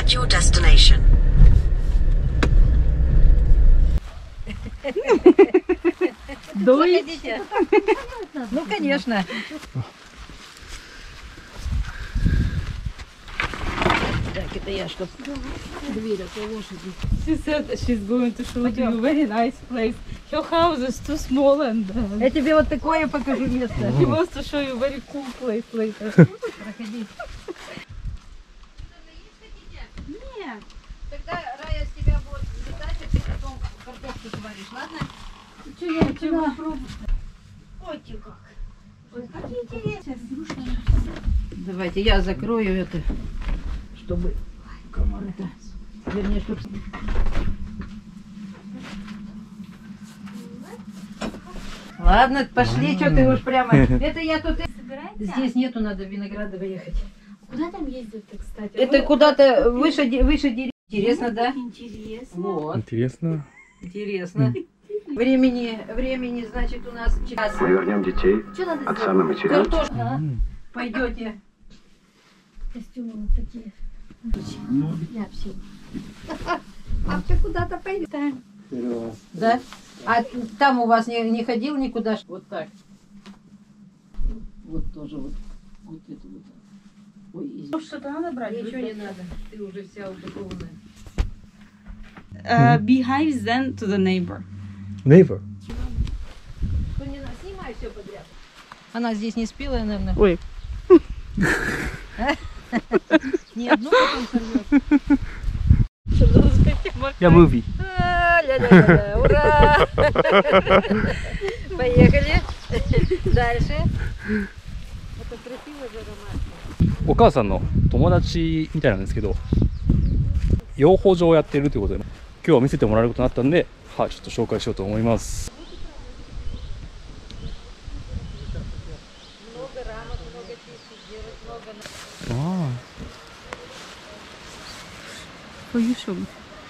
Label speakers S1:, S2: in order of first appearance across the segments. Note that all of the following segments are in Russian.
S1: at your destination.
S2: Заходите. Ну, конечно. Так, это я, чтоб дверь от лошади.
S3: She said that she's going to show you a very nice place. Your house is too small and
S2: Я тебе вот такое покажу место.
S3: she wants to show you a very cool place later.
S2: Проходи. Нет. Тогда Рая с тебя будет летать, а ты потом картошку сваришь, ладно?
S3: Чего?
S2: Ой, ты как. Ой, какие интересные. Давайте я закрою это, чтобы комары-то, вернее, чтобы... Ладно, пошли, что ты уж прямо. Это я тут... Здесь нету, надо в Виноградово ехать.
S3: Куда там ездят-то, кстати?
S2: Это куда-то выше деревьев. Интересно, да?
S3: Интересно.
S2: Вот.
S4: Интересно.
S2: Интересно. Времени, значит, у нас час.
S5: Мы вернем детей, отца на материнство.
S2: Картошка. Пойдете.
S3: Костюмы вот такие. Я все.
S2: А ты куда-то пойдешь? Да? А там у вас не ходил никуда? Вот так. Вот тоже вот. Вот это вот. Ой, извини.
S3: Что-то надо брать?
S2: Ничего не надо. Ты уже вся упакованная.
S3: Beehives then to the neighbor.
S4: Neighbor.
S2: Снимай все подряд. Она здесь не спелая, наверное.
S3: Ой.
S2: Не одну потом сорвет.
S4: Я movie.
S2: Ля-ля-ля-ля, ура! Поехали. Дальше. Это красиво же, аромат.
S4: お母さんの友達みたいなんですけど、養蜂場をやっているということで、今日は見せてもらえることになったんで、はい、ちょっと紹介しようと思います。ああ。
S3: Поющим.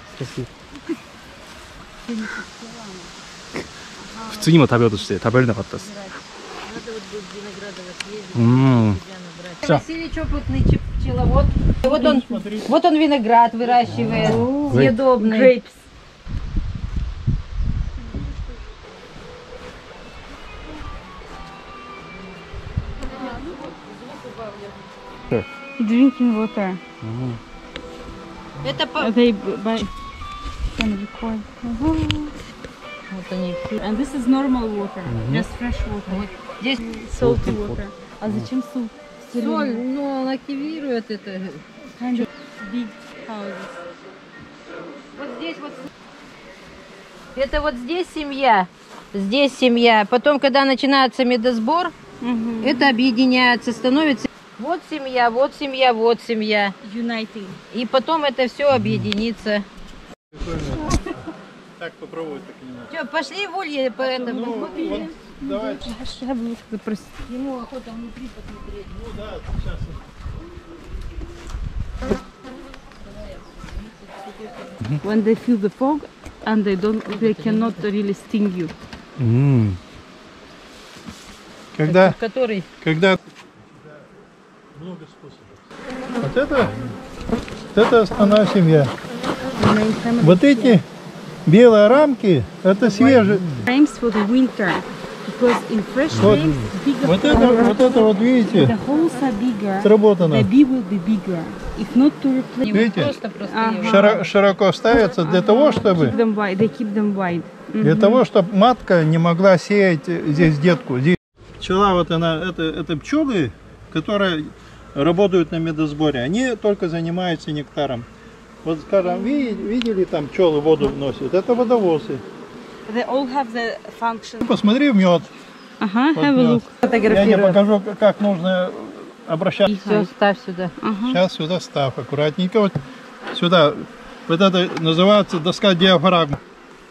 S4: 普通にも食べようとして食べれなかったです。
S2: Надо вот будет в Виноградово съездить,
S4: М.
S2: себя набрать. Васильевич опытный пчеловод. Вот он виноград выращивает, съедобный.
S3: Grapes. Drinking water.
S2: Это по...
S3: They buy. Can record.
S2: Вот они.
S3: And this is normal water, just fresh water.
S2: Здесь
S3: Salty water. А зачем соль?
S2: соль, но он активирует это.
S3: Kind of big houses.
S2: Вот здесь вот. Это вот здесь семья. Потом, когда начинается медосбор, это объединяется, становится вот семья, вот семья, вот семья.
S3: Uniting.
S2: И потом это все объединится.
S6: Так попробовать так не надо.
S2: Все, пошли в улье по этому.
S6: Вот, давайте.
S3: Я буду запросить.
S2: Ему охота внутри посмотреть.
S6: Ну да, сейчас.
S3: When they feel the fog and they cannot really sting you.
S6: Когда
S2: Который?
S6: много способов. Вот это основная семья. Вот эти белые рамки, это свежие.
S3: Frames for the winter. Because in fresh
S6: Вот,
S3: frames, bigger
S6: вот это вот видите,
S3: the holes are bigger,
S6: сработано.
S3: the bee will be bigger. If not to replace,
S6: Видите,
S2: Просто
S6: широко ставятся для того, чтобы
S3: they keep them wide.
S6: матка не могла сеять здесь детку. Здесь пчела, вот она, это пчелы, которые работают на медосборе. Они только занимаются нектаром. Вот, скажем, видели там пчелы воду вносят? Это водовозы.
S3: They all have the function.
S6: Посмотри в мед.
S3: Ага,
S6: Вот
S3: have a
S6: мед.
S3: look.
S6: Я тебе покажу, как нужно обращаться.
S2: Все, ставь сюда.
S6: Сейчас сюда ставь аккуратненько. Вот сюда. Вот это называется доска диафрагмы.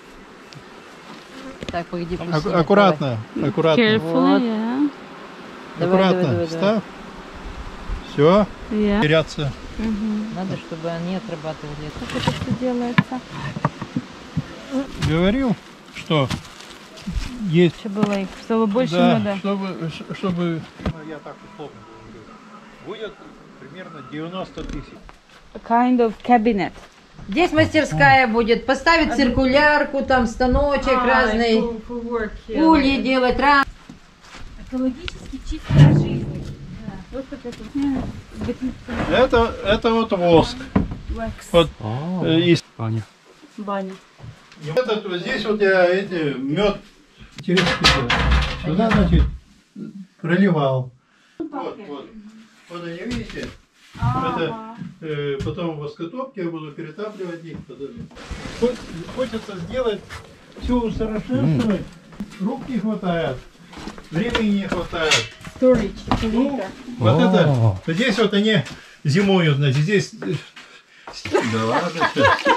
S2: Так, погоди,
S6: Аккуратно, аккуратно.
S3: Carefully,
S2: Вот.
S3: yeah.
S6: Аккуратно.
S2: Давай.
S6: Ставь. Все.
S3: Yeah.
S6: Теряться.
S2: Надо, чтобы они отрабатывали.
S3: Как это все делается?
S6: Говорил, что есть.
S3: Чтобы их стало больше
S6: Да,
S3: меда.
S6: чтобы, я так условно говорю, будет примерно 90 тысяч.
S3: a kind of cabinet.
S2: Здесь мастерская будет. Поставить циркулярку, там станочек разный.
S3: For work here.
S2: Ульи делать,
S3: Экологически чистая жизнь. Вот
S6: Это вот воск. Вот, из
S4: Баня.
S3: баня.
S6: этот, вот здесь вот я мед через сюда, значит, проливал. Вот они, видите? Это потом в воскотопке я буду перетапливать их. Хочется сделать все усовершенствовать. Рук не хватает, времени не хватает.
S3: Storage.
S6: Ну, вот это, вот здесь вот они зимою, значит, здесь... Да ладно,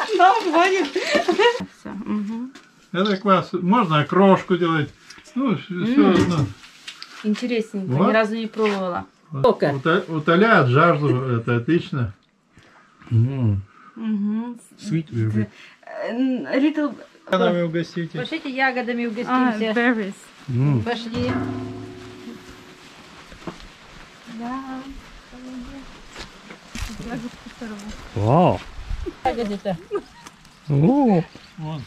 S6: это класс. Можно окрошку делать. Ну, все одно.
S3: Интересненько,
S6: Вот.
S3: ни разу не пробовала.
S6: Утоляет жажду, это отлично.
S4: Sweet berry.
S3: Little
S6: Ягодами угостите.
S2: Пошлите ягодами угостимся.
S3: berries.
S2: Пошли.
S4: Вау.
S2: Ягоды-то.
S4: О.
S6: Вон.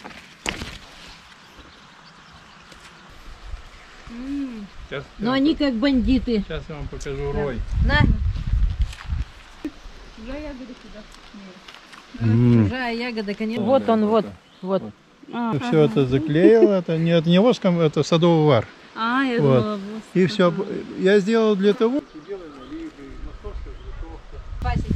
S6: Сейчас,
S2: Но они как бандиты.
S6: сейчас я вам покажу рой.
S2: На,
S4: М.
S2: чужая ягода, конечно. Вот он, вот.
S6: Все это заклеил, это не воском, это садовый вар.
S3: Я
S6: Вот.
S3: думала,
S6: И все. Я сделал для того.
S2: Пасеки.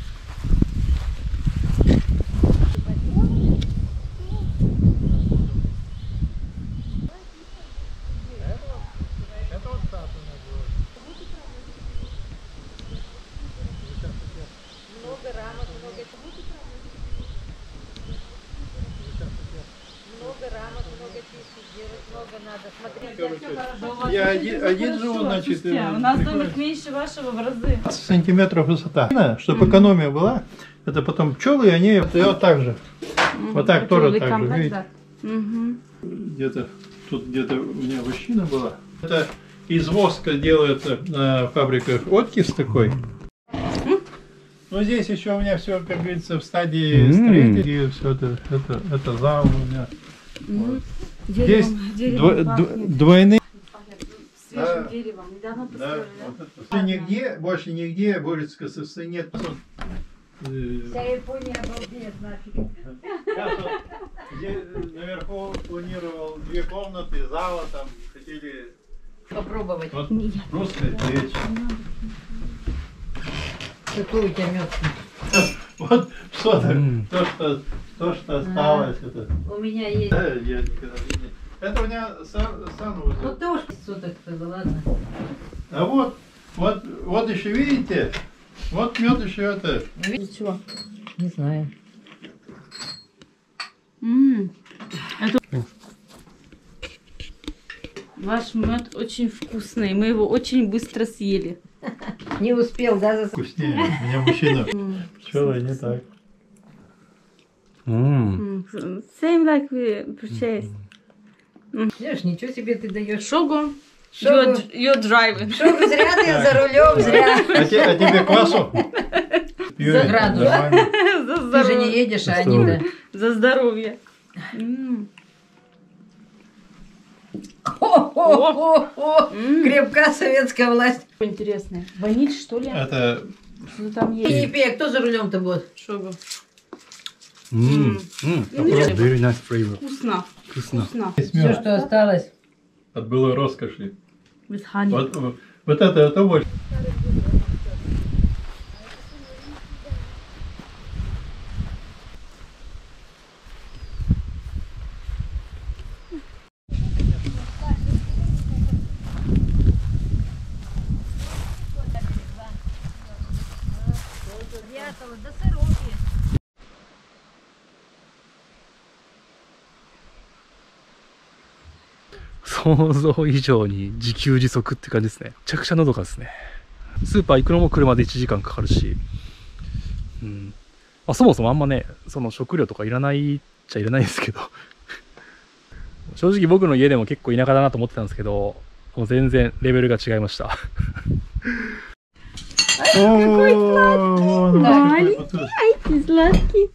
S6: Я один живу, значит,
S3: у нас домик меньше вашего в разы.
S6: 20 сантиметров высота. Чтобы экономия была, это потом пчелы, они вот так же. Вот так тоже так же, видите? Где-то тут где-то у меня вощина была. Это из воска делается на фабриках оттис такой. Ну здесь еще у меня все, как говорится, в стадии строительства. Все это зал у меня. Вот. Здесь двойные.
S3: Свежим деревом. Недавно
S6: Да,
S3: построили,
S6: больше нигде Борецка СССР нет.
S2: Вся Япония обалдеет нафиг.
S6: Наверху планировал 2 комнаты, зала, там хотели.
S2: Попробовать.
S6: Вот русская печь.
S2: Какой у тебя мед?
S6: Вот что-то, то, что осталось. Это.
S2: У меня есть.
S6: Да, я никогда не... Это у меня санузел.
S2: Ну ты уж суток-то, да ладно.
S6: А вот еще видите, вот мед еще это.
S3: Чего?
S2: Не знаю.
S3: Ваш мед очень вкусный. Мы его очень быстро съели.
S2: Не успел, да?
S6: Вкуснее. У меня мужчина пчелы не так.
S3: Same like we purchased.
S2: Знаешь, ничего себе ты даешь.
S3: Шогу.
S2: Шогу.
S3: You're driving.
S2: Шогу, зря ты за рулем, зря.
S6: А тебе квасу?
S2: За градус.
S3: За
S2: Ты же не
S3: здоровье.
S2: едешь, а они-то.
S3: За здоровье.
S2: О, крепка советская власть.
S3: Интересное. Ваниль, что ли?
S6: Это
S3: Что там
S2: Ты
S3: есть?
S2: не пей, а кто за рулем-то будет?
S3: Шогу.
S4: Very nice flavor.
S3: Вкусно.
S4: Вкусно.
S3: Вкусно.
S2: Все, что осталось.
S6: от былой роскоши.
S3: With honey.
S6: Вот это больше.
S2: До сороки.
S4: 想像以上に自給自足って感じですね。めちゃくちゃのどかですね。スーパー行くのも車で1時間かかるし、そもそもあんまね、その食料とかいらないっちゃいらないですけど正直僕の家でも結構田舎だなと思ってたんですけど、もう全然レベルが違いました
S3: Маленький, сладкий.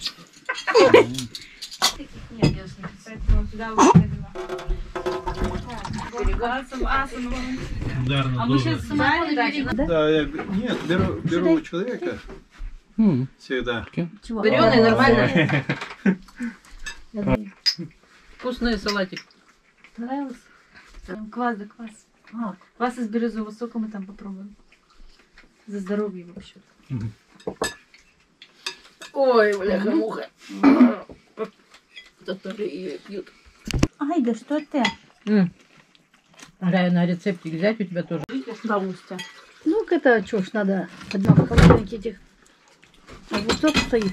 S6: А мы сейчас да, нет, беру у человека всегда.
S2: Вареный, нормально. Вкусный салатик.
S3: Понравилось? Квас, да квас. Квас из березового сока мы там попробуем. За здоровье вообще.
S2: Ой, бляха-муха. Которые ее пьют.
S3: Ай, да что ты?
S2: Рая, на рецептик взять у тебя тоже.
S3: Ну, это что ж, надо одного половинки этих. Огурцов стоит.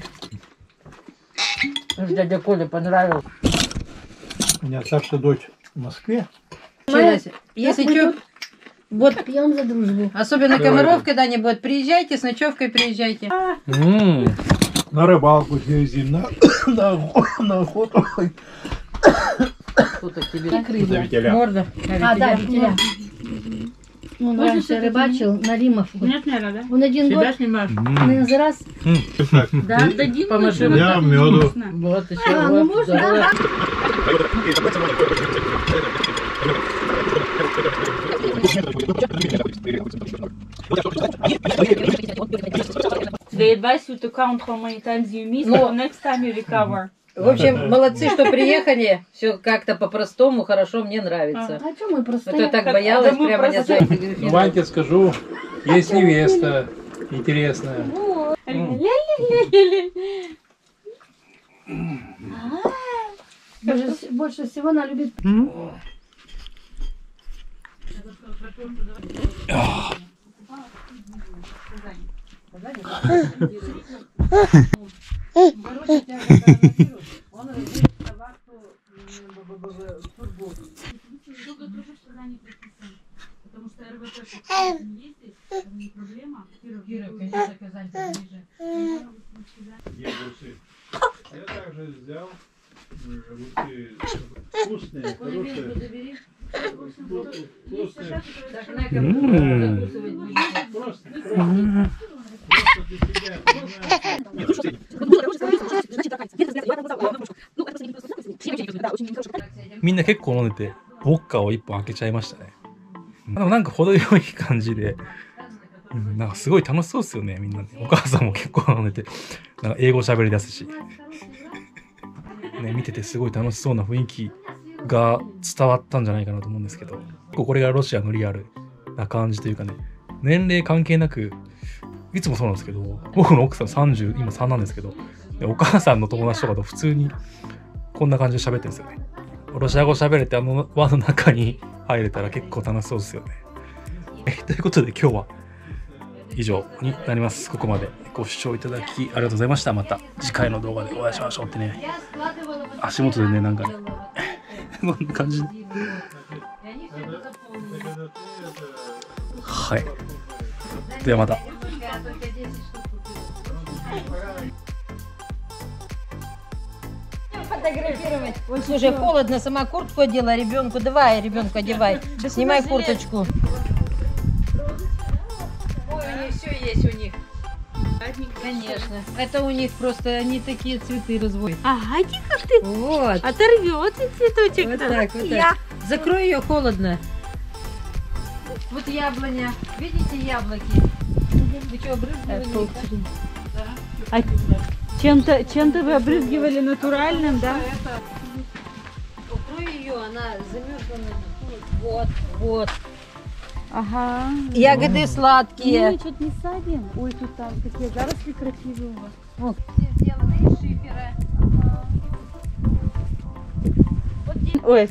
S2: Дядя Коля понравился.
S6: У меня старшая дочь в Москве.
S2: Если что, вот,
S3: Пьем за дружбу.
S2: особенно Комаров когда-нибудь, приезжайте, с ночевкой приезжайте.
S6: На рыбалку съездим, на охоту.
S2: Что-то тебе.
S6: За вителя.
S2: Морда.
S3: А, да, вителя. Он раньше рыбачил на Римовку.
S2: Нет, наверное, да?
S3: Он один
S2: Себя
S3: год
S2: снимаешь.
S3: на раз.
S2: Да, отдадим. Поможи.
S6: Я меду.
S2: Вот, еще
S3: А, ну можно, да.
S1: They advise you to count how many times you miss,
S2: No.
S1: so next time you recover.
S2: В общем, молодцы, что приехали. Все как-то по-простому, хорошо, мне нравится.
S3: А что мы просто...
S2: А то я так боялась,
S1: Да мы
S2: прямо не
S1: просто-
S2: знаю.
S7: Ваньке скажу, есть невеста интересная.
S3: Больше всего она любит...
S6: Я также взял огурцы вкусные, хорошие. Вкусные. Просто для себя, понимаешь?
S4: みんな結構飲んでて、ウォッカを1本開けちゃいましたね。でもなんか程よい感じで、なんかすごい楽しそうですよね、みんなね。お母さんも結構飲んでて、なんか英語喋り出すし。ね、見ててすごい楽しそうな雰囲気が伝わったんじゃないかなと思うんですけど、結構これがロシアのリアルな感じというかね、年齢関係なく、いつもそうなんですけど、僕の奥さん30、今3なんですけど、でお母さんの友達とかと普通にこんな感じで喋ってるんですよね。ロシア語喋れてあの輪の中に入れたら結構楽しそうですよね。ということで今日は以上になります。ここまでご視聴いただきありがとうございました。また次回の動画でお会いしましょうってね。足元でね、なんかね、こんな感じで。はい。ではまた。
S2: Фотографировать. Ой, слушай, холодно, сама куртку одела ребенку. Давай, ребенку одевай. Снимай курточку. Ой, у них все есть у них. Конечно. Это у них просто, они такие цветы разводят.
S1: Ага, иди как ты
S2: Вот.
S1: оторвется цветочек.
S2: Вот так, вот так. Закрой ее, холодно. Вот яблоня. Видите яблоки? Вы что, обрызгивали?
S3: А чем-то вы обрызгивали натуральным, да?
S2: Укрой ее, она замерзла. Вот, вот.
S3: Ага.
S2: Ягоды
S3: Мы
S2: сладкие.
S3: что-то не садим. Ой, тут там такие заросли красивые у вас.
S2: Сделаны из шифера.
S3: Ой,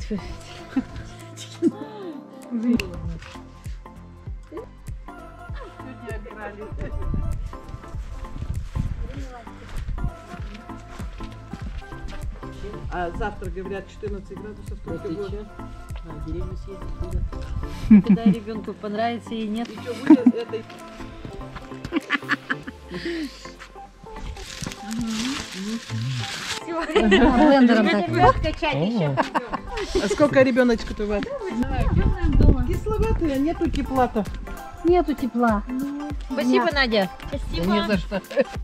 S8: А завтра, говорят, 14 градусов только будет.
S2: В деревню съездить. Когда ребенку понравится и нет.
S8: И что, вы этой...
S2: Блендером так.
S8: А сколько ребеночку-то у вас? Кисловатые, нету тепла-то.
S2: нету тепла. Спасибо, Надя.
S1: Спасибо.
S2: Не за что.